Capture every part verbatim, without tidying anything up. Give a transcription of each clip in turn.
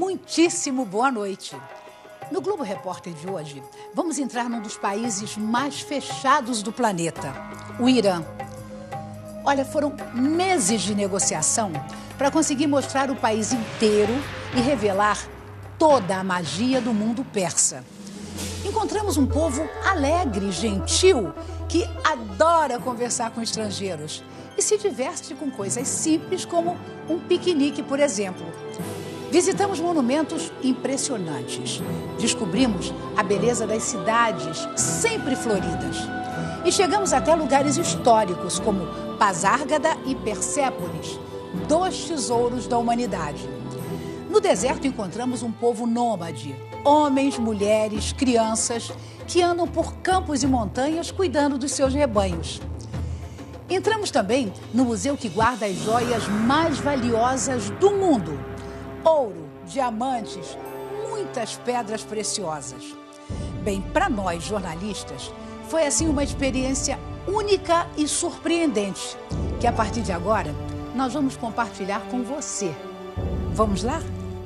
Muitíssimo boa noite. No Globo Repórter de hoje, vamos entrar num dos países mais fechados do planeta, o Irã. Olha, foram meses de negociação para conseguir mostrar o país inteiro e revelar toda a magia do mundo persa. Encontramos um povo alegre, gentil, que adora conversar com estrangeiros e se diverte com coisas simples como um piquenique, por exemplo. Visitamos monumentos impressionantes. Descobrimos a beleza das cidades, sempre floridas. E chegamos até lugares históricos, como Pasárgada e Persépolis, dois tesouros da humanidade. No deserto encontramos um povo nômade, homens, mulheres, crianças, que andam por campos e montanhas cuidando dos seus rebanhos. Entramos também no museu que guarda as joias mais valiosas do mundo. Ouro, diamantes, muitas pedras preciosas. Bem, para nós jornalistas, foi assim uma experiência única e surpreendente, que a partir de agora nós vamos compartilhar com você. Vamos lá?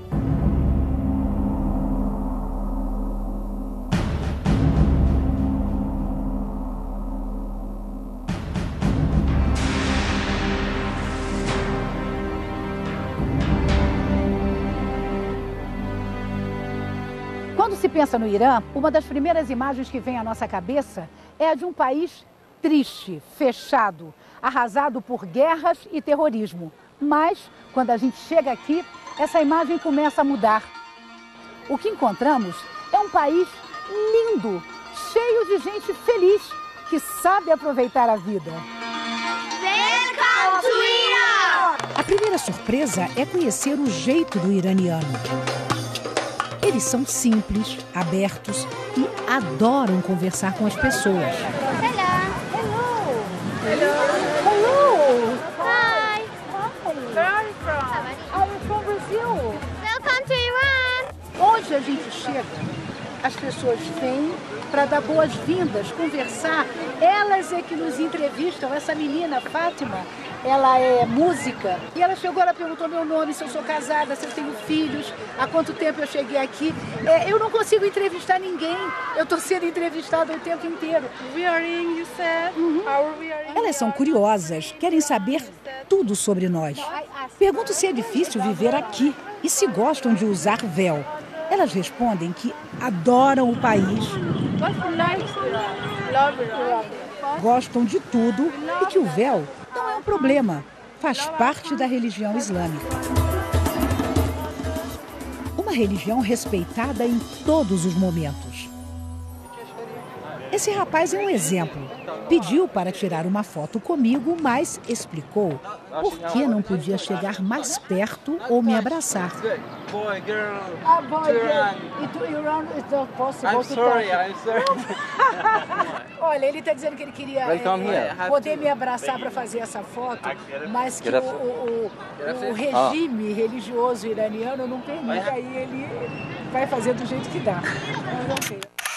Quando se pensa no Irã, uma das primeiras imagens que vem à nossa cabeça é a de um país triste, fechado, arrasado por guerras e terrorismo. Mas, quando a gente chega aqui, essa imagem começa a mudar. O que encontramos é um país lindo, cheio de gente feliz, que sabe aproveitar a vida. Welcome to Irã! A primeira surpresa é conhecer o jeito do iraniano. Eles são simples, abertos e adoram conversar com as pessoas. Hello. Hello. Hello. Hi. Where are you from? I'm from Brazil. Welcome to Iran. Onde a gente chega, as pessoas vêm para dar boas-vindas, conversar. Elas é que nos entrevistam. Essa menina, Fátima, ela é música. E ela chegou, ela perguntou meu nome, se eu sou casada, se eu tenho filhos, há quanto tempo eu cheguei aqui. É, eu não consigo entrevistar ninguém. Eu estou sendo entrevistada o tempo inteiro. We are in, you said? Uhum. How we are in? Elas são curiosas, querem saber tudo sobre nós. Pergunto se é difícil viver aqui e se gostam de usar véu. Elas respondem que adoram o país, gostam de tudo e que o véu não é um problema, faz parte da religião islâmica. Uma religião respeitada em todos os momentos. Esse rapaz é um exemplo. Pediu para tirar uma foto comigo, mas explicou por que não podia chegar mais perto ou me abraçar. Boy, girl, Ah, boy, Iran. Into Iran is not possible I'm to sorry, talk. I'm sorry. Olha, ele está dizendo que ele queria Welcome é, here. poder me abraçar para fazer essa foto, mas que o, o, o, o regime religioso iraniano não permite, aí ele vai fazer do jeito que dá. Mas, okay.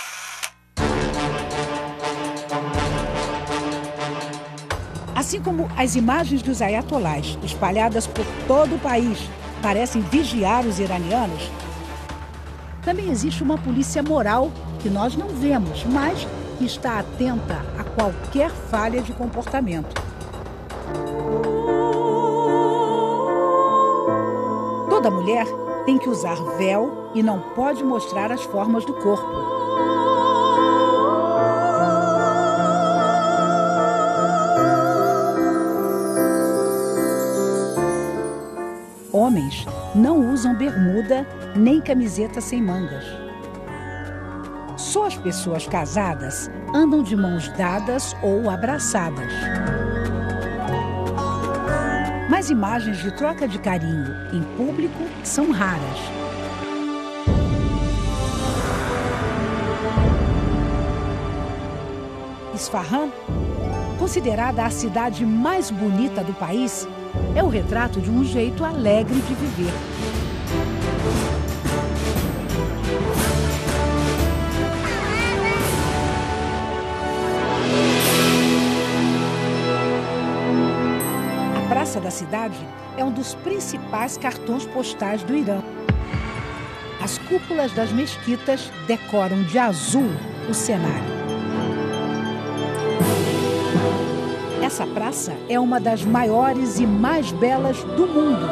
Assim como as imagens dos ayatolás espalhadas por todo o país parecem vigiar os iranianos, também existe uma polícia moral que nós não vemos, mas que está atenta a qualquer falha de comportamento. Toda mulher tem que usar véu e não pode mostrar as formas do corpo. Homens não usam bermuda nem camiseta sem mangas. Só as pessoas casadas andam de mãos dadas ou abraçadas. Mas imagens de troca de carinho em público são raras. Isfahan, considerada a cidade mais bonita do país, é o retrato de um jeito alegre de viver. A praça da cidade é um dos principais cartões postais do Irã. As cúpulas das mesquitas decoram de azul o cenário. Essa praça é uma das maiores e mais belas do mundo.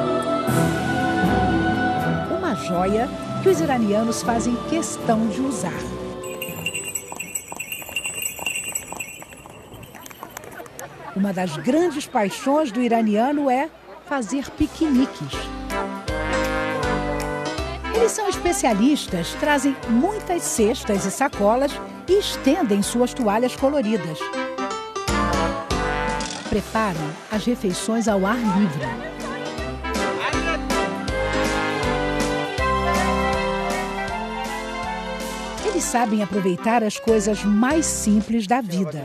Uma joia que os iranianos fazem questão de usar. Uma das grandes paixões do iraniano é fazer piqueniques. Eles são especialistas, trazem muitas cestas e sacolas e estendem suas toalhas coloridas. Preparam as refeições ao ar livre. Eles sabem aproveitar as coisas mais simples da vida.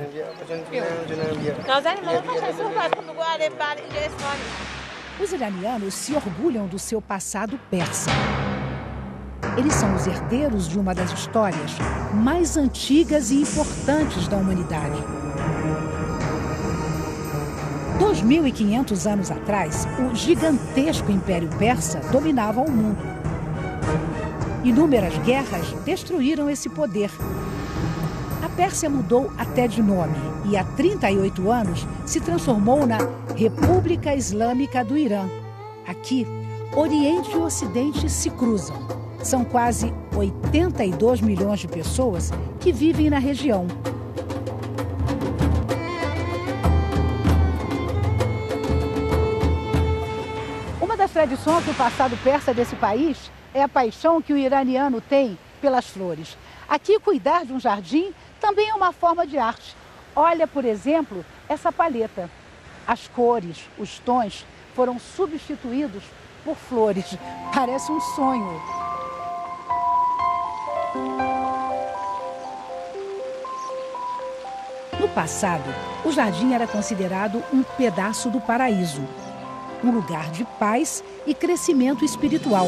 Os iranianos se orgulham do seu passado persa. Eles são os herdeiros de uma das histórias mais antigas e importantes da humanidade. dois mil e quinhentos anos atrás, o gigantesco Império Persa dominava o mundo. Inúmeras guerras destruíram esse poder. A Pérsia mudou até de nome e, há trinta e oito anos, se transformou na República Islâmica do Irã. Aqui, Oriente e Ocidente se cruzam. São quase oitenta e dois milhões de pessoas que vivem na região. Uma das tradições do passado persa desse país é a paixão que o iraniano tem pelas flores. Aqui, cuidar de um jardim também é uma forma de arte. Olha, por exemplo, essa palheta. As cores, os tons foram substituídos por flores. Parece um sonho. No passado, o jardim era considerado um pedaço do paraíso, um lugar de paz e crescimento espiritual.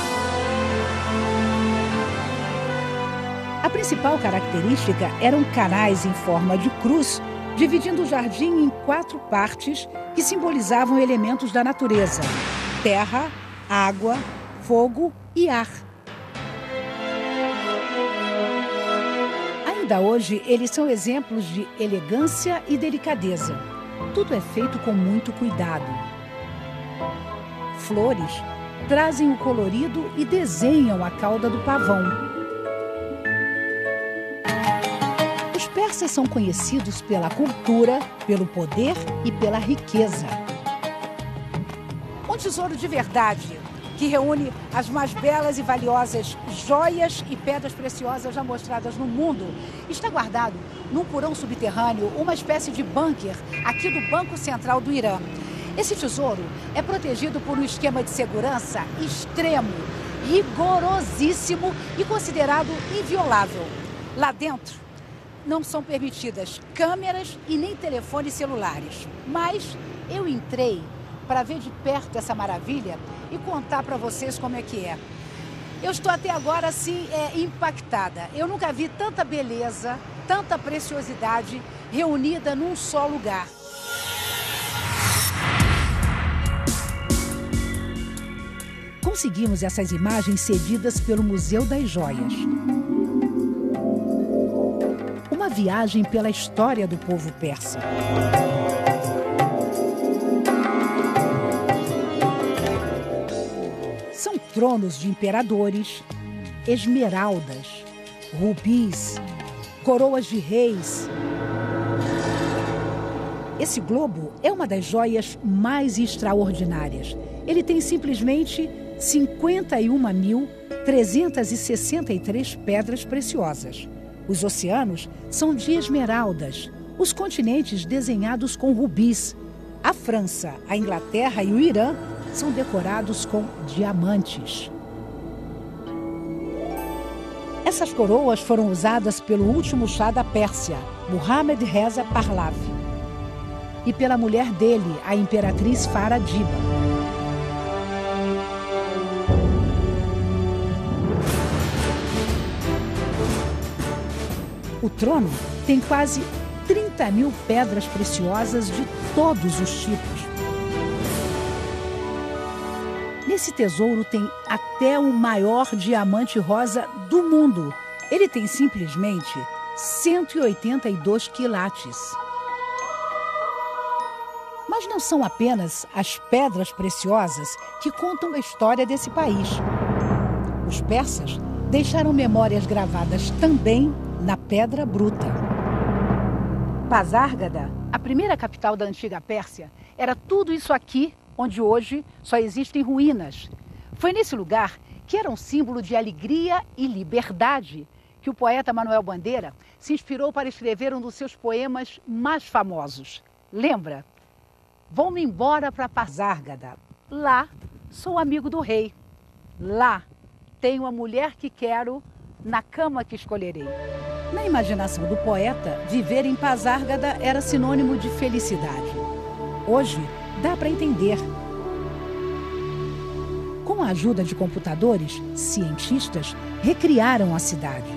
A principal característica eram canais em forma de cruz, dividindo o jardim em quatro partes que simbolizavam elementos da natureza: terra, água, fogo e ar. Ainda hoje, eles são exemplos de elegância e delicadeza. Tudo é feito com muito cuidado. Flores trazem o colorido e desenham a cauda do pavão. Os persas são conhecidos pela cultura, pelo poder e pela riqueza. Um tesouro de verdade, que reúne as mais belas e valiosas joias e pedras preciosas já mostradas no mundo, está guardado num porão subterrâneo, uma espécie de bunker aqui do Banco Central do Irã. Esse tesouro é protegido por um esquema de segurança extremo, rigorosíssimo e considerado inviolável. Lá dentro não são permitidas câmeras e nem telefones celulares. Mas eu entrei para ver de perto essa maravilha e contar para vocês como é que é. Eu estou até agora, assim, é, impactada. Eu nunca vi tanta beleza, tanta preciosidade reunida num só lugar. Conseguimos essas imagens cedidas pelo Museu das Joias. Uma viagem pela história do povo persa. São tronos de imperadores, esmeraldas, rubis, coroas de reis. Esse globo é uma das joias mais extraordinárias. Ele tem simplesmente cinquenta e uma mil trezentas e sessenta e três pedras preciosas. Os oceanos são de esmeraldas, os continentes desenhados com rubis. A França, a Inglaterra e o Irã são decorados com diamantes. Essas coroas foram usadas pelo último Shah da Pérsia, Muhammad Reza Pahlavi, e pela mulher dele, a imperatriz Farah Diba. O trono tem quase trinta mil pedras preciosas de todos os tipos. Nesse tesouro tem até o maior diamante rosa do mundo. Ele tem simplesmente cento e oitenta e dois quilates. Mas não são apenas as pedras preciosas que contam a história desse país. Os persas deixaram memórias gravadas também na pedra bruta. Pasárgada, a primeira capital da antiga Pérsia, era tudo isso aqui, onde hoje só existem ruínas. Foi nesse lugar, que era um símbolo de alegria e liberdade, que o poeta Manuel Bandeira se inspirou para escrever um dos seus poemas mais famosos. Lembra? Vou-me embora para Pasárgada. Lá sou amigo do rei. Lá tenho a mulher que quero, na cama que escolherei. Na imaginação do poeta, viver em Pasárgada era sinônimo de felicidade. Hoje, dá para entender. Com a ajuda de computadores, cientistas recriaram a cidade.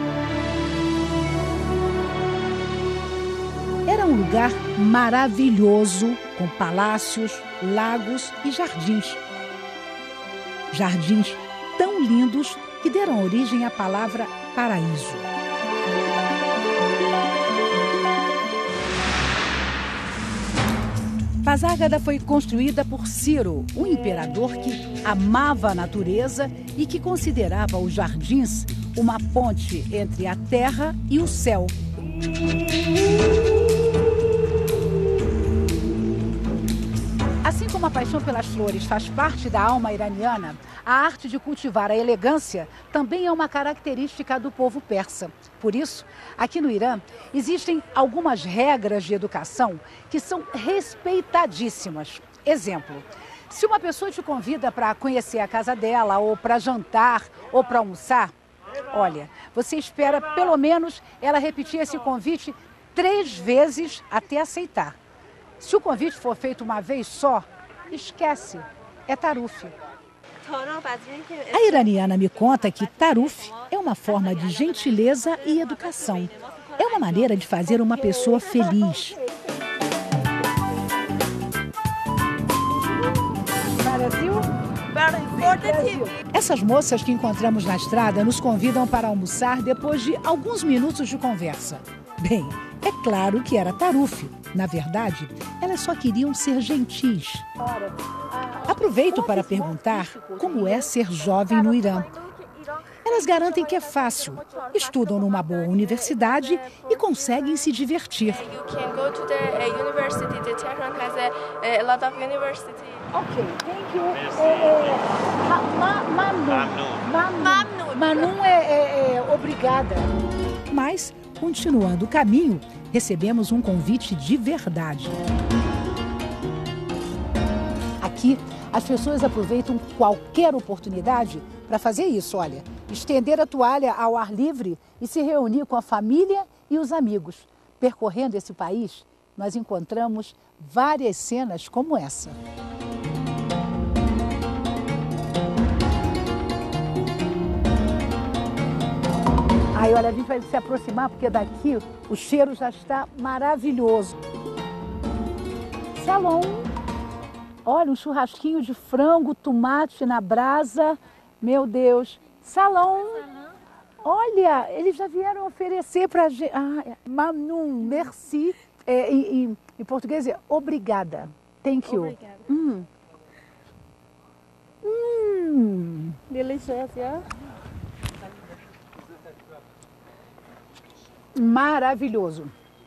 Era um lugar maravilhoso, com palácios, lagos e jardins. Jardins tão lindos que deram origem à palavra paraíso. Pasárgada foi construída por Ciro, um imperador que amava a natureza e que considerava os jardins uma ponte entre a terra e o céu. Assim como a paixão pelas flores faz parte da alma iraniana, a arte de cultivar a elegância também é uma característica do povo persa. Por isso, aqui no Irã, existem algumas regras de educação que são respeitadíssimas. Exemplo, se uma pessoa te convida para conhecer a casa dela, ou para jantar, ou para almoçar, olha, você espera pelo menos ela repetir esse convite três vezes até aceitar. Se o convite for feito uma vez só, esquece, é tarufe. A iraniana me conta que tarufe é uma forma de gentileza e educação. É uma maneira de fazer uma pessoa feliz. Brasil? Brasil. Essas moças que encontramos na estrada nos convidam para almoçar depois de alguns minutos de conversa. Bem, é claro que era tarufe. Na verdade, elas só queriam ser gentis. Aproveito para perguntar como é ser jovem no Irã. Elas garantem que é fácil. Estudam numa boa universidade e conseguem se divertir. Ok, thank you. Mamnun. Mamnun é, é, é obrigada. Mas, continuando o caminho, recebemos um convite de verdade. Aqui, as pessoas aproveitam qualquer oportunidade para fazer isso, olha. Estender a toalha ao ar livre e se reunir com a família e os amigos. Percorrendo esse país, nós encontramos várias cenas como essa. Aí, olha, a gente vai se aproximar, porque daqui o cheiro já está maravilhoso. Salão. Olha, um churrasquinho de frango, tomate na brasa. Meu Deus. Salão. Olha, eles já vieram oferecer para a gente. Ah, Mamnun, merci. É, em, em, em português é obrigada. Thank you. Obrigada. Hum. Hum. Delicious, yeah? Maravilhoso.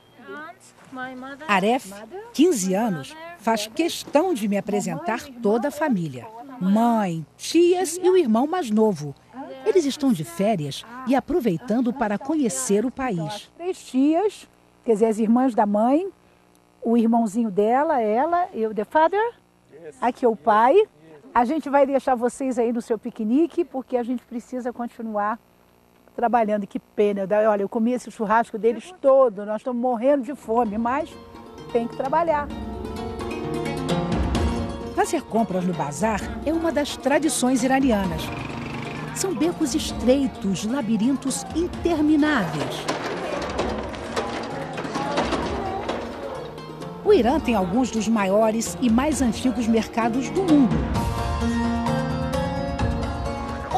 Aref, quinze anos, faz questão de me apresentar toda a família. Mãe, tias e o irmão mais novo. Eles estão de férias e aproveitando para conhecer o país. Três tias, quer dizer, as irmãs da mãe, o irmãozinho dela, ela e o the father. Aqui é o pai. A gente vai deixar vocês aí no seu piquenique, porque a gente precisa continuar trabalhando. Que pena. Olha, eu comi esse churrasco deles todo, nós estamos morrendo de fome, mas tem que trabalhar. Fazer compras no bazar é uma das tradições iranianas. São becos estreitos, labirintos intermináveis. O Irã tem alguns dos maiores e mais antigos mercados do mundo.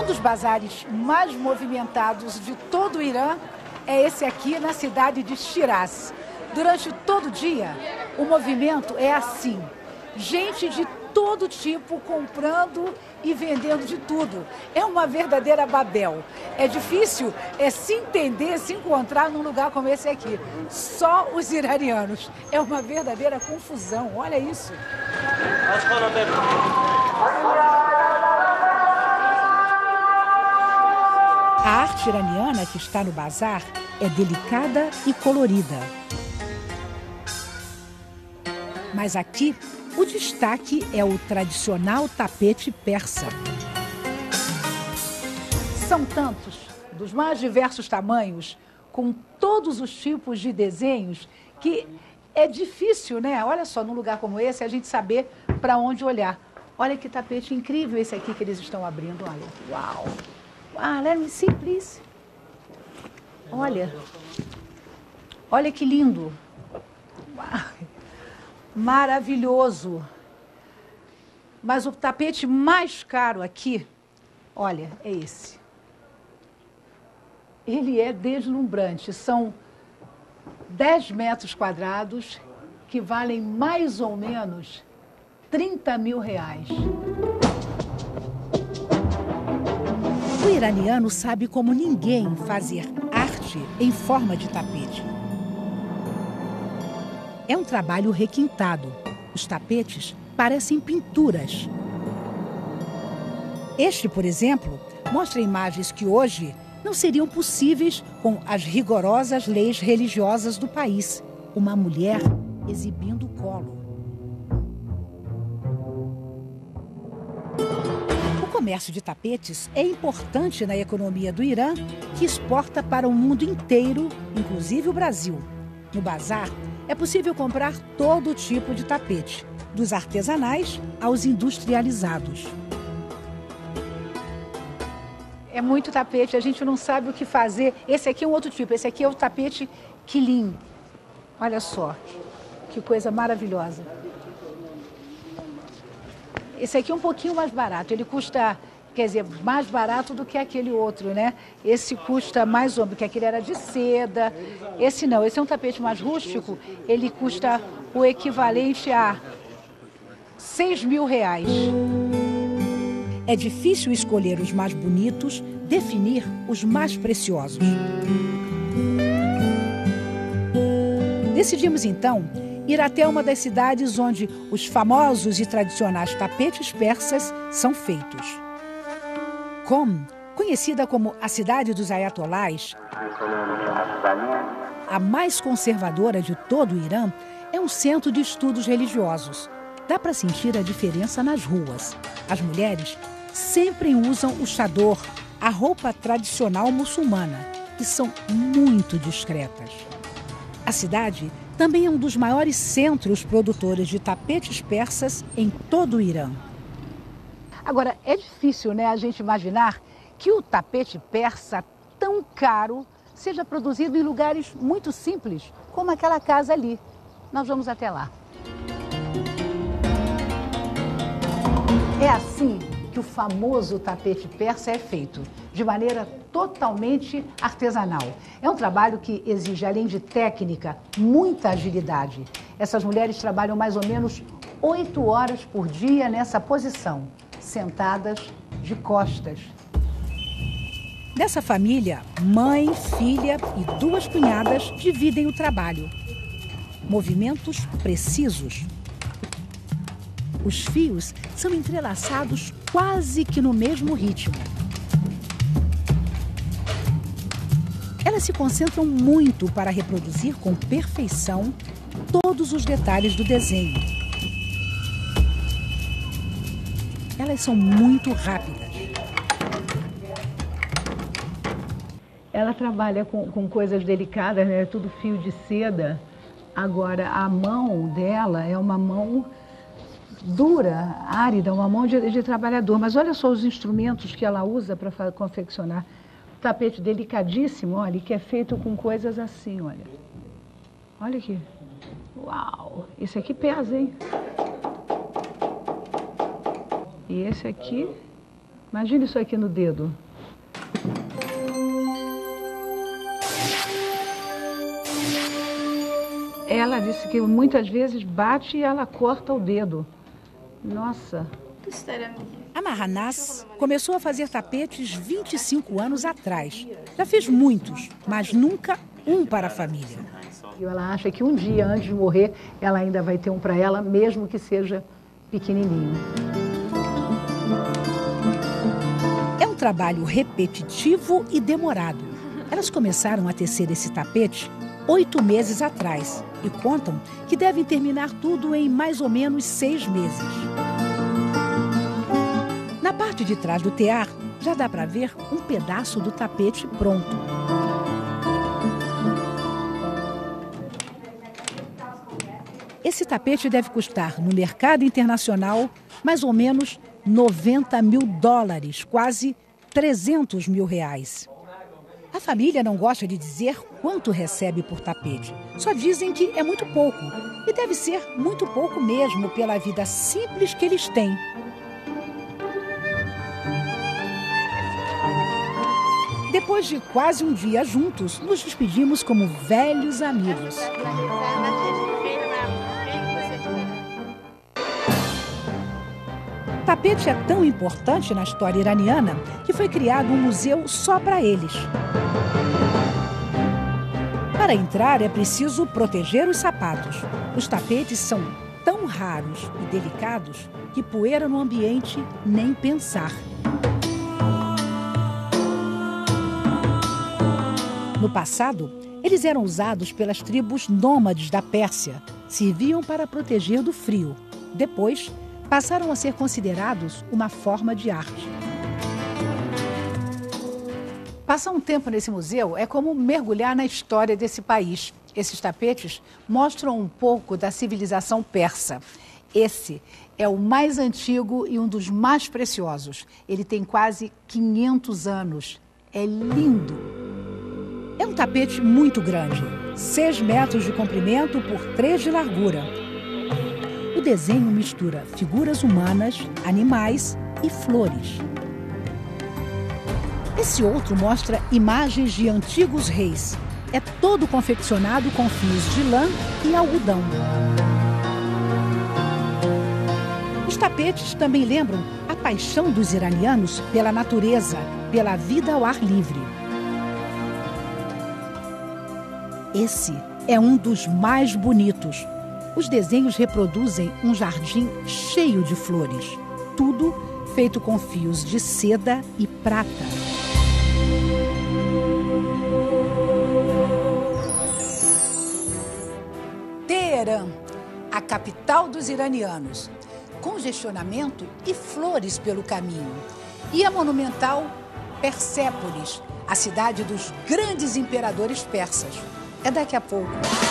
Um dos bazares mais movimentados de todo o Irã é esse aqui na cidade de Shiraz. Durante todo o dia, o movimento é assim. Gente de todo tipo comprando e vendendo de tudo. É uma verdadeira Babel. É difícil é se entender, se encontrar num lugar como esse aqui. Só os iranianos. É uma verdadeira confusão. Olha isso. A arte iraniana que está no bazar é delicada e colorida. Mas aqui, o destaque é o tradicional tapete persa. São tantos, dos mais diversos tamanhos, com todos os tipos de desenhos, que é difícil, né? Olha só, num lugar como esse, a gente saber para onde olhar. Olha que tapete incrível esse aqui que eles estão abrindo, olha. Uau! Ah, let me see, please. Olha. Olha que lindo. Uau. Maravilhoso. Mas o tapete mais caro aqui, olha, é esse. Ele é deslumbrante. São dez metros quadrados que valem mais ou menos trinta mil reais. O iraniano sabe como ninguém fazer arte em forma de tapete. É um trabalho requintado. Os tapetes parecem pinturas. Este, por exemplo, mostra imagens que hoje não seriam possíveis com as rigorosas leis religiosas do país. Uma mulher exibindo o colo. O comércio de tapetes é importante na economia do Irã, que exporta para o mundo inteiro, inclusive o Brasil. No bazar, é possível comprar todo tipo de tapete, dos artesanais aos industrializados. É muito tapete, a gente não sabe o que fazer. Esse aqui é um outro tipo, esse aqui é o tapete Quilin. Olha só, que coisa maravilhosa. Esse aqui é um pouquinho mais barato, ele custa, quer dizer, mais barato do que aquele outro, né? Esse custa mais ou menos, porque aquele era de seda. Esse não, esse é um tapete mais rústico, ele custa o equivalente a seis mil reais. É difícil escolher os mais bonitos, definir os mais preciosos. Decidimos, então, ir até uma das cidades onde os famosos e tradicionais tapetes persas são feitos. Qom, conhecida como a cidade dos ayatolás, a mais conservadora de todo o Irã, é um centro de estudos religiosos. Dá para sentir a diferença nas ruas. As mulheres sempre usam o chador, a roupa tradicional muçulmana, e são muito discretas. A cidade também é um dos maiores centros produtores de tapetes persas em todo o Irã. Agora, é difícil, né, a gente imaginar que o tapete persa tão caro seja produzido em lugares muito simples, como aquela casa ali. Nós vamos até lá. É assim que o famoso tapete persa é feito, de maneira totalmente artesanal. É um trabalho que exige, além de técnica, muita agilidade. Essas mulheres trabalham mais ou menos oito horas por dia nessa posição, sentadas de costas. Dessa família, mãe, filha e duas cunhadas dividem o trabalho. Movimentos precisos. Os fios são entrelaçados quase que no mesmo ritmo. Elas se concentram muito para reproduzir com perfeição todos os detalhes do desenho. Elas são muito rápidas. Ela trabalha com, com coisas delicadas, né? Tudo fio de seda. Agora, a mão dela é uma mão dura, árida, uma mão de, de trabalhador. Mas olha só os instrumentos que ela usa para confeccionar. Um tapete delicadíssimo, olha, que é feito com coisas assim, olha. Olha aqui. Uau! Esse aqui pesa, hein? E esse aqui, Imagina isso aqui no dedo. Ela disse que muitas vezes bate e ela corta o dedo. Nossa. A Mahanas começou a fazer tapetes vinte e cinco anos atrás. Já fez muitos, mas nunca um para a família. E ela acha que um dia antes de morrer, ela ainda vai ter um para ela, mesmo que seja pequenininho. É um trabalho repetitivo e demorado. Elas começaram a tecer esse tapete oito meses atrás e contam que devem terminar tudo em mais ou menos seis meses. Na parte de trás do tear, já dá para ver um pedaço do tapete pronto. Esse tapete deve custar, no mercado internacional, mais ou menos noventa mil dólares, quase trezentos mil reais. A família não gosta de dizer quanto recebe por tapete. Só dizem que é muito pouco. E deve ser muito pouco mesmo pela vida simples que eles têm. Depois de quase um dia juntos, nos despedimos como velhos amigos. Tapete é tão importante na história iraniana que foi criado um museu só para eles. Para entrar é preciso proteger os sapatos. Os tapetes são tão raros e delicados que poeira no ambiente nem pensar. No passado, eles eram usados pelas tribos nômades da Pérsia. Serviam para proteger do frio. Depois, passaram a ser considerados uma forma de arte. Passar um tempo nesse museu é como mergulhar na história desse país. Esses tapetes mostram um pouco da civilização persa. Esse é o mais antigo e um dos mais preciosos. Ele tem quase quinhentos anos. É lindo. É um tapete muito grande, seis metros de comprimento por três de largura. O desenho mistura figuras humanas, animais e flores. Esse outro mostra imagens de antigos reis. É todo confeccionado com fios de lã e algodão. Os tapetes também lembram a paixão dos iranianos pela natureza, pela vida ao ar livre. Esse é um dos mais bonitos. Os desenhos reproduzem um jardim cheio de flores. Tudo feito com fios de seda e prata. Teherã, a capital dos iranianos. Congestionamento e flores pelo caminho. E a monumental Persépolis, a cidade dos grandes imperadores persas. É daqui a pouco.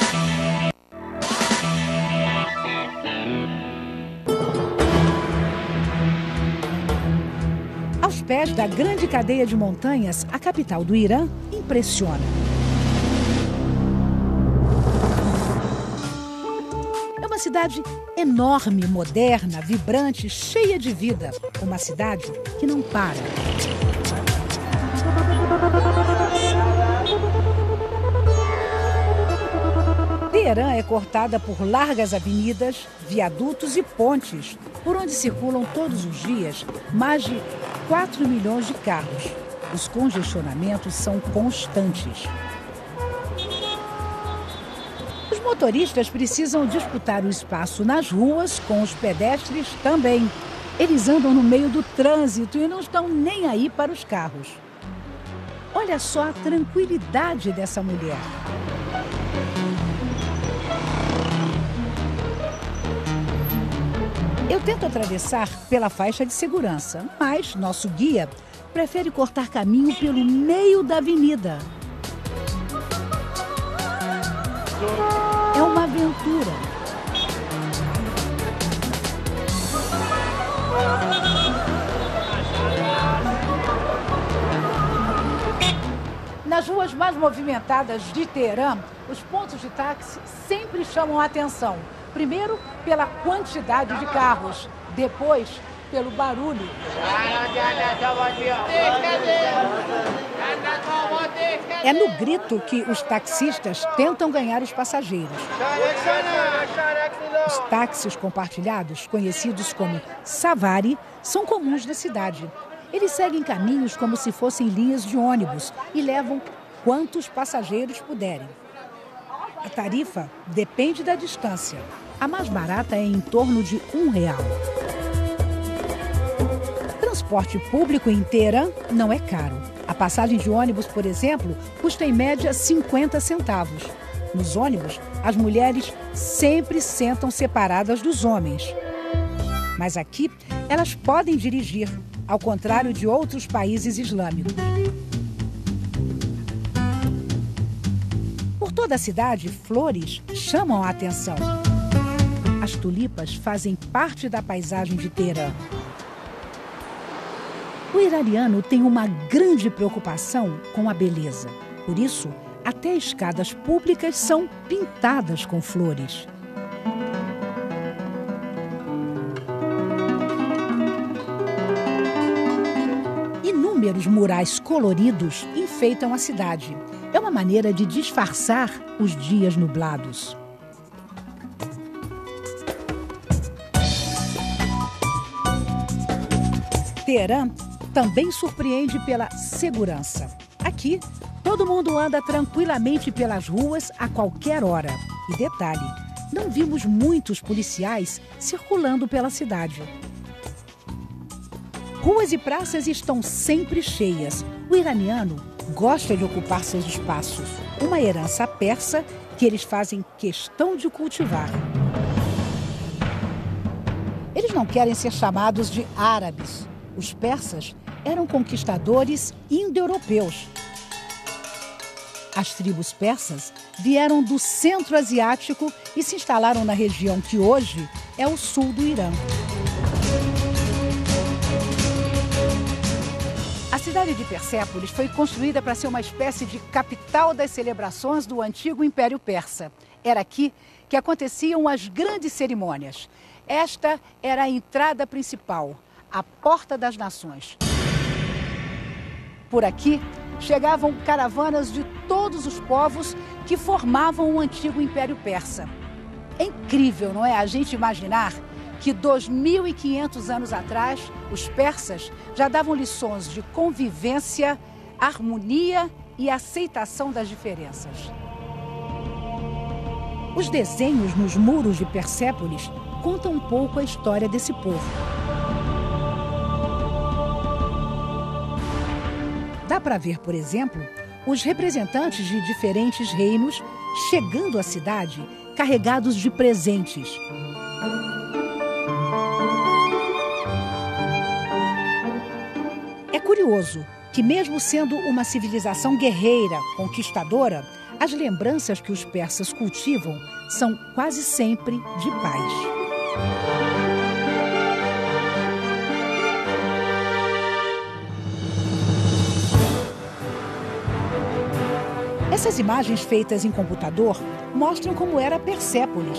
Aos pés da grande cadeia de montanhas, a capital do Irã impressiona. É uma cidade enorme, moderna, vibrante, cheia de vida. Uma cidade que não para. Teherã é cortada por largas avenidas, viadutos e pontes, por onde circulam todos os dias mais de quatro milhões de carros. Os congestionamentos são constantes. Os motoristas precisam disputar o espaço nas ruas com os pedestres também. Eles andam no meio do trânsito e não estão nem aí para os carros. Olha só a tranquilidade dessa mulher. Eu tento atravessar pela faixa de segurança, mas nosso guia prefere cortar caminho pelo meio da avenida. É uma aventura. Nas ruas mais movimentadas de Teherã, os pontos de táxi sempre chamam a atenção. Primeiro, pela quantidade de carros. Depois, pelo barulho. É no grito que os taxistas tentam ganhar os passageiros. Os táxis compartilhados, conhecidos como Savari, são comuns na cidade. Eles seguem caminhos como se fossem linhas de ônibus e levam quantos passageiros puderem. A tarifa depende da distância. A mais barata é em torno de um real. Transporte público em Teherã não é caro. A passagem de ônibus, por exemplo, custa em média cinquenta centavos. Nos ônibus, as mulheres sempre sentam separadas dos homens. Mas aqui, elas podem dirigir, ao contrário de outros países islâmicos. Por toda a cidade, flores chamam a atenção. As tulipas fazem parte da paisagem de Teherã. O iraniano tem uma grande preocupação com a beleza. Por isso, até escadas públicas são pintadas com flores. Inúmeros murais coloridos enfeitam a cidade. É uma maneira de disfarçar os dias nublados. Teherã também surpreende pela segurança. Aqui, todo mundo anda tranquilamente pelas ruas a qualquer hora. E detalhe, não vimos muitos policiais circulando pela cidade. Ruas e praças estão sempre cheias. O iraniano gosta de ocupar seus espaços. Uma herança persa que eles fazem questão de cultivar. Eles não querem ser chamados de árabes. Os persas eram conquistadores indo-europeus. As tribos persas vieram do centro asiático e se instalaram na região que hoje é o sul do Irã. A cidade de Persépolis foi construída para ser uma espécie de capital das celebrações do antigo Império Persa. Era aqui que aconteciam as grandes cerimônias. Esta era a entrada principal, a Porta das Nações. Por aqui chegavam caravanas de todos os povos que formavam o antigo Império Persa. É incrível, não é? A gente imaginar que dois mil e quinhentos anos atrás, os persas já davam lições de convivência, harmonia e aceitação das diferenças. Os desenhos nos muros de Persépolis contam um pouco a história desse povo. Dá para ver, por exemplo, os representantes de diferentes reinos chegando à cidade carregados de presentes. É curioso que, mesmo sendo uma civilização guerreira, conquistadora, as lembranças que os persas cultivam são quase sempre de paz. Essas imagens feitas em computador mostram como era Persépolis.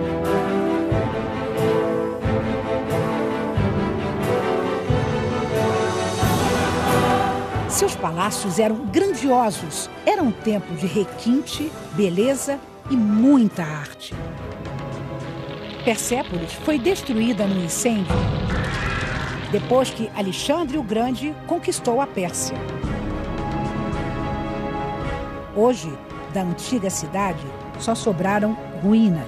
Seus palácios eram grandiosos. Era um tempo de requinte, beleza e muita arte. Persépolis foi destruída num incêndio depois que Alexandre o Grande conquistou a Pérsia. Hoje, da antiga cidade, só sobraram ruínas.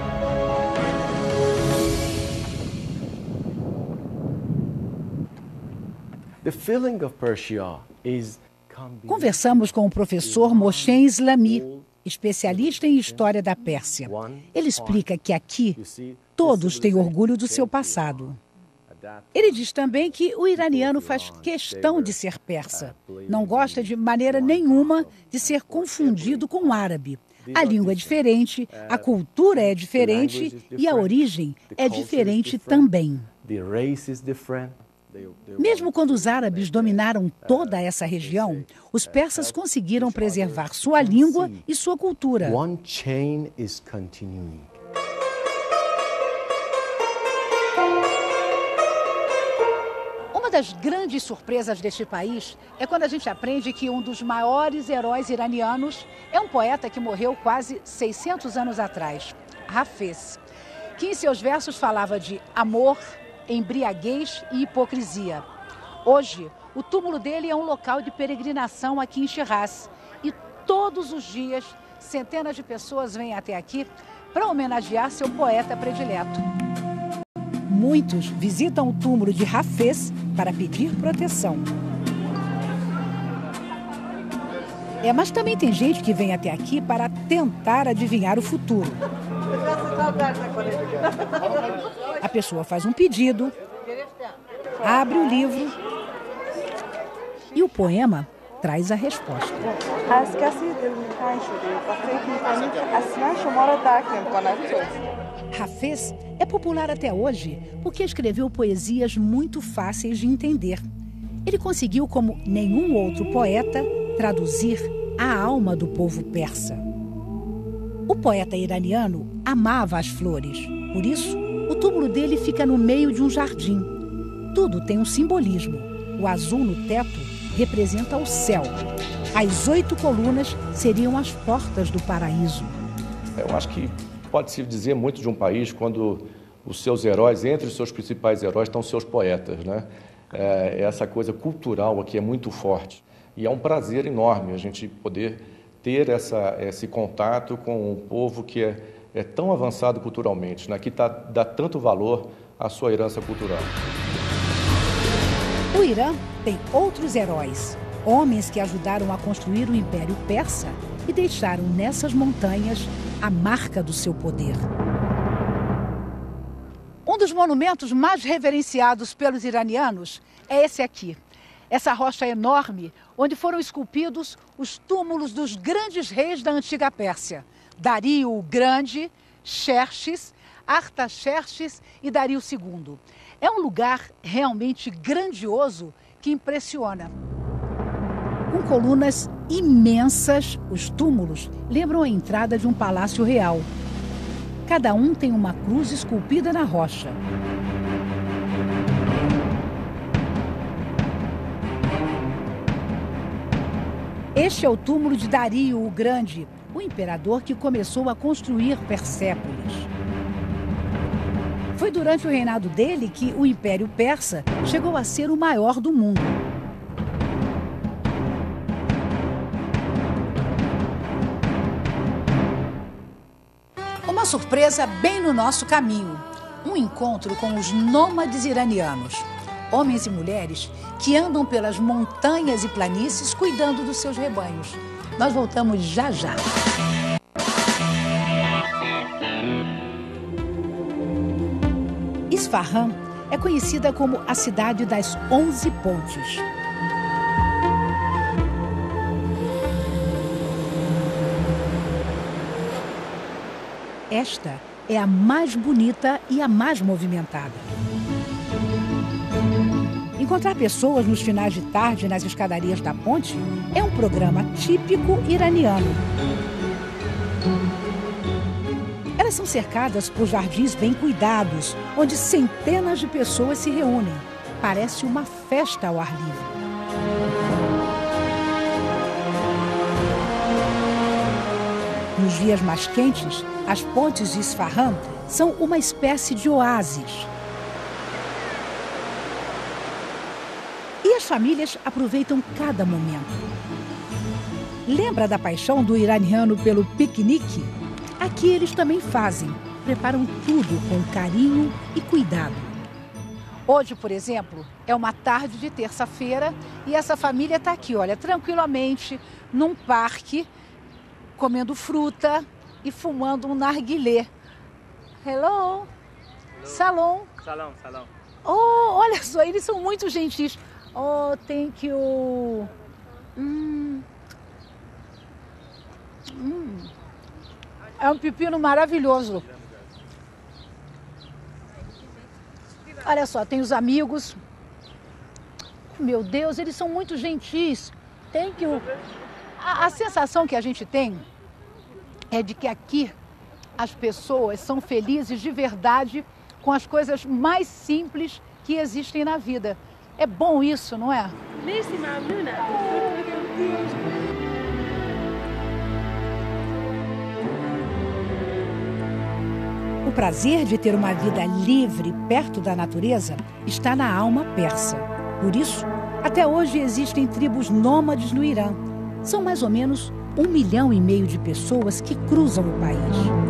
Conversamos com o professor Moshen Islami, especialista em história da Pérsia. Ele explica que aqui todos têm orgulho do seu passado. Ele diz também que o iraniano faz questão de ser persa. Não gosta de maneira nenhuma de ser confundido com o árabe. A língua é diferente, a cultura é diferente e a origem é diferente também. Mesmo quando os árabes dominaram toda essa região, os persas conseguiram preservar sua língua e sua cultura. das grandes surpresas deste país é quando a gente aprende que um dos maiores heróis iranianos é um poeta que morreu quase seiscentos anos atrás, Hafez, que em seus versos falava de amor, embriaguez e hipocrisia. Hoje, o túmulo dele é um local de peregrinação aqui em Shiraz e todos os dias centenas de pessoas vêm até aqui para homenagear seu poeta predileto. Muitos visitam o túmulo de Hafez para pedir proteção. É, mas também tem gente que vem até aqui para tentar adivinhar o futuro. A pessoa faz um pedido, abre o livro e o poema traz a resposta. Hafez é popular até hoje porque escreveu poesias muito fáceis de entender. Ele conseguiu, como nenhum outro poeta, traduzir a alma do povo persa. O poeta iraniano amava as flores, por isso o túmulo dele fica no meio de um jardim. Tudo tem um simbolismo. O azul no teto representa o céu. As oito colunas seriam as portas do paraíso. Eu acho que pode-se dizer muito de um país quando os seus heróis, entre os seus principais heróis, estão seus poetas, né? É, essa coisa cultural aqui é muito forte. E é um prazer enorme a gente poder ter essa, esse contato com um povo que é, é tão avançado culturalmente, né? Que tá, dá tanto valor à sua herança cultural. O Irã tem outros heróis, homens que ajudaram a construir o Império Persa e deixaram nessas montanhas a marca do seu poder. Um dos monumentos mais reverenciados pelos iranianos é esse aqui. Essa rocha enorme, onde foram esculpidos os túmulos dos grandes reis da antiga Pérsia. Dario o Grande, Xerxes, Artaxerxes e Dario segundo. É um lugar realmente grandioso que impressiona. Com colunas imensas, os túmulos lembram a entrada de um palácio real. Cada um tem uma cruz esculpida na rocha. Este é o túmulo de Dario o Grande, o imperador que começou a construir Persépolis. Foi durante o reinado dele que o Império Persa chegou a ser o maior do mundo. Uma surpresa bem no nosso caminho. Um encontro com os nômades iranianos. Homens e mulheres que andam pelas montanhas e planícies cuidando dos seus rebanhos. Nós voltamos já já. Isfahan é conhecida como a cidade das onze pontes. Esta é a mais bonita e a mais movimentada. Encontrar pessoas nos finais de tarde nas escadarias da ponte é um programa típico iraniano. Elas são cercadas por jardins bem cuidados, onde centenas de pessoas se reúnem. Parece uma festa ao ar livre. Nos dias mais quentes, as pontes de Isfahan são uma espécie de oásis. E as famílias aproveitam cada momento. Lembra da paixão do iraniano pelo piquenique? Aqui eles também fazem. Preparam tudo com carinho e cuidado. Hoje, por exemplo, é uma tarde de terça-feira e essa família está aqui, olha, tranquilamente, num parque, comendo fruta e fumando um narguilé. Hello. Hello. Salom. Salão, salão. Oh, olha só, eles são muito gentis. Oh, thank you. Hum. Hum. É um pepino maravilhoso. Olha só, tem os amigos. Meu Deus, eles são muito gentis. Thank you. A, a sensação que a gente tem é de que aqui as pessoas são felizes de verdade com as coisas mais simples que existem na vida. É bom isso, não é? O prazer de ter uma vida livre perto da natureza está na alma persa. Por isso, até hoje existem tribos nômades no Irã. São mais ou menos um milhão e meio de pessoas que cruzam o país.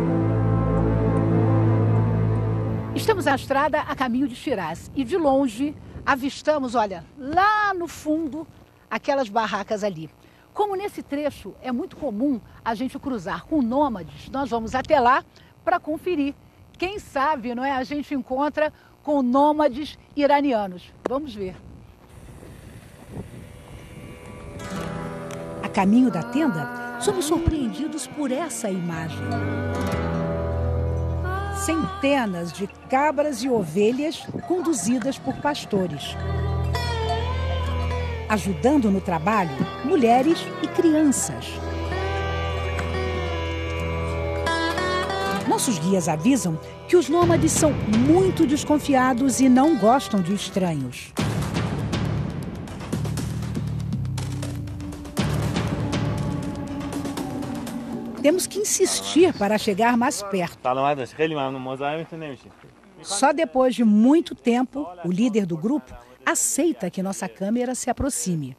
Estamos na estrada a caminho de Shiraz e de longe avistamos, olha, lá no fundo, aquelas barracas ali. Como nesse trecho é muito comum a gente cruzar com nômades, nós vamos até lá para conferir. Quem sabe, não é? A gente encontra com nômades iranianos. Vamos ver. A caminho da tenda, somos surpreendidos por essa imagem. Centenas de cabras e ovelhas conduzidas por pastores. Ajudando no trabalho, mulheres e crianças. Nossos guias avisam que os nômades são muito desconfiados e não gostam de estranhos. Temos que insistir para chegar mais perto. Só depois de muito tempo, o líder do grupo aceita que nossa câmera se aproxime.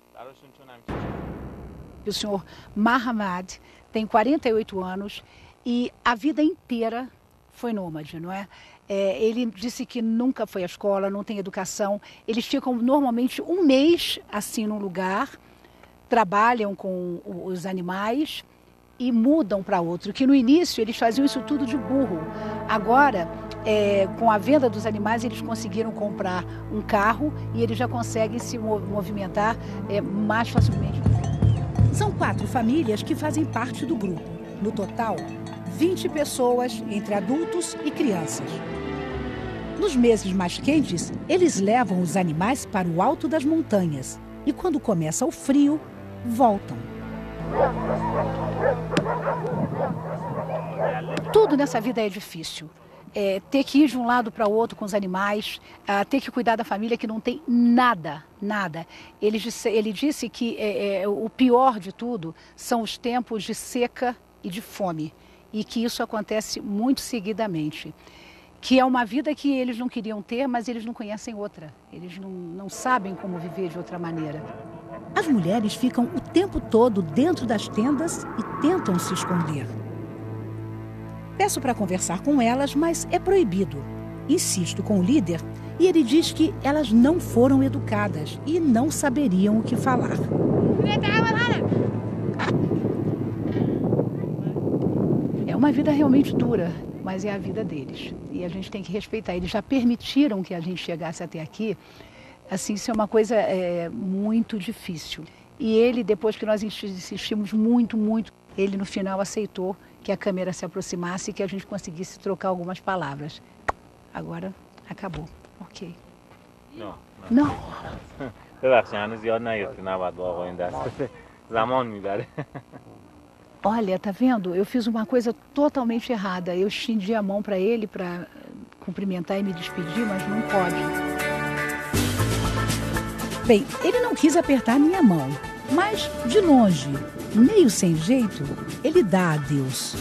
O senhor Mahamad tem quarenta e oito anos e a vida inteira foi nômade, não é? É, ele disse que nunca foi à escola, não tem educação. Eles ficam normalmente um mês assim num lugar, trabalham com os animais e mudam para outro. Que no início eles faziam isso tudo de burro. Agora, é, com a venda dos animais, eles conseguiram comprar um carro e eles já conseguem se movimentar é, mais facilmente. São quatro famílias que fazem parte do grupo. No total, vinte pessoas, entre adultos e crianças. Nos meses mais quentes, eles levam os animais para o alto das montanhas e, quando começa o frio, voltam. Tudo nessa vida é difícil. É, ter que ir de um lado para o outro com os animais, uh, ter que cuidar da família que não tem nada, nada. Ele disse, ele disse que é, é, o pior de tudo são os tempos de seca e de fome, e que isso acontece muito seguidamente. Que é uma vida que eles não queriam ter, mas eles não conhecem outra. Eles não, não sabem como viver de outra maneira. As mulheres ficam o tempo todo dentro das tendas e tentam se esconder. Peço para conversar com elas, mas é proibido. Insisto com o líder e ele diz que elas não foram educadas e não saberiam o que falar. É uma vida realmente dura, mas é a vida deles. E a gente tem que respeitar. Eles já permitiram que a gente chegasse até aqui. Assim, isso é uma coisa é, muito difícil. E ele, depois que nós insistimos muito, muito, ele no final aceitou que a câmera se aproximasse e que a gente conseguisse trocar algumas palavras. Agora, acabou. Ok. Não. Não. Olha, tá vendo? Eu fiz uma coisa totalmente errada. Eu estendi a mão para ele para cumprimentar e me despedir, mas não pode. Bem, ele não quis apertar minha mão, mas de longe, meio sem jeito, ele dá adeus.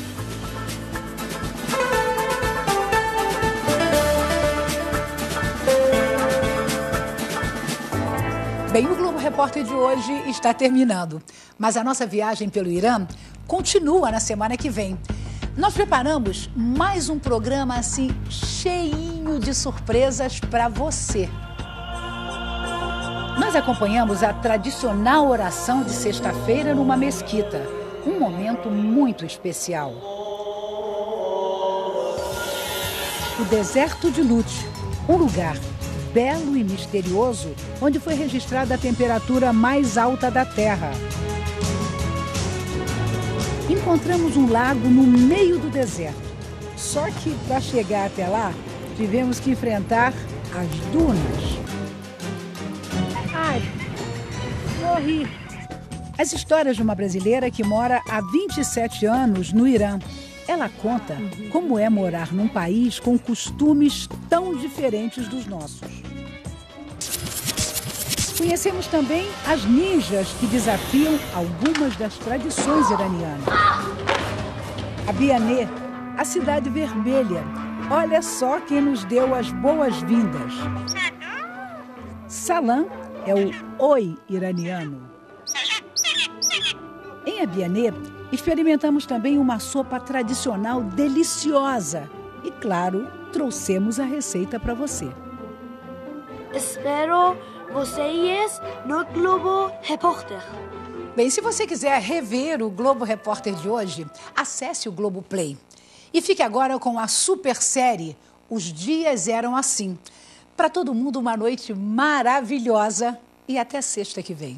Bem, o Globo Repórter de hoje está terminando, mas a nossa viagem pelo Irã continua na semana que vem. Nós preparamos mais um programa assim cheinho de surpresas para você. Nós acompanhamos a tradicional oração de sexta-feira numa mesquita, um momento muito especial. O deserto de Lut, um lugar belo e misterioso, onde foi registrada a temperatura mais alta da Terra. Encontramos um lago no meio do deserto. Só que, para chegar até lá, tivemos que enfrentar as dunas. Ai, morri. As histórias de uma brasileira que mora há vinte e sete anos no Irã. Ela conta como é morar num país com costumes tão diferentes dos nossos. Conhecemos também as ninjas que desafiam algumas das tradições iranianas. A Bianê, a Cidade Vermelha. Olha só quem nos deu as boas-vindas. Salam é o oi iraniano. Em Abianê, experimentamos também uma sopa tradicional deliciosa. E, claro, trouxemos a receita para você. Espero vocês no Globo Repórter. Bem, se você quiser rever o Globo Repórter de hoje, acesse o Globo Play. E fique agora com a super série Os Dias Eram Assim. Para todo mundo, uma noite maravilhosa e até sexta que vem.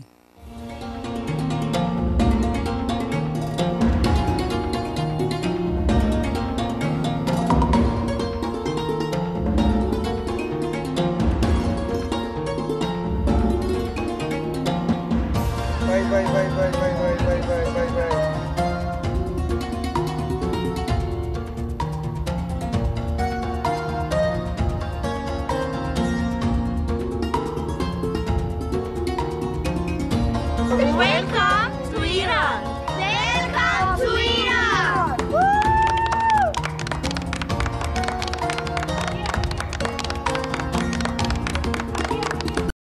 Vai, vai, vai, vai, vai, vai, vai, vai, vai, vai. Welcome